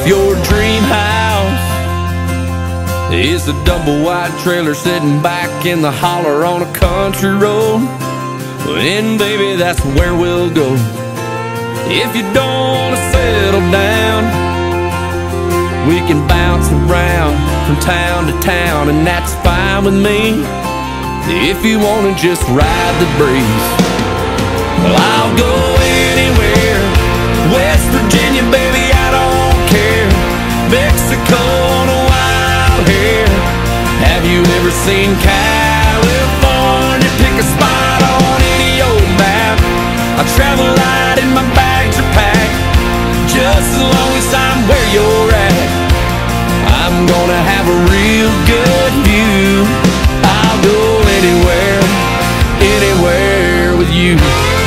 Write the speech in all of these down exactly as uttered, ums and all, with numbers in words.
your dream house is a double wide trailer sitting back in the holler on a country road, then baby, that's where we'll go. If you don't wanna settle down, we can bounce around from town to town, and that's fine with me. If you wanna just ride the breeze, well, I'll go anywhere. West Virginia, baby, I don't care. Mexico on a wild hair. Have you ever seen California? Pick a spot on any old map. I travel light and my bags are packed, just as long as I'm where you're at. I'm gonna have a real good view. I'll go anywhere, anywhere with you.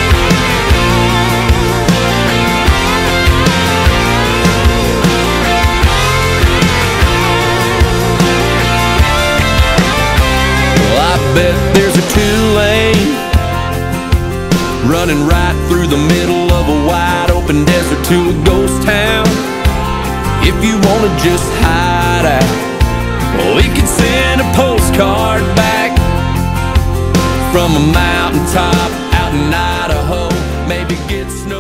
Well, I bet there's a two-lane running right through the middle of a wide open desert to a ghost town. If you wanna just hide out, well, we could send a postcard back from a mountaintop out in Idaho. Maybe get snow